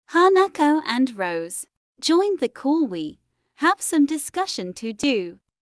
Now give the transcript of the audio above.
Hanako and Rose joined the call. We have some discussion to do.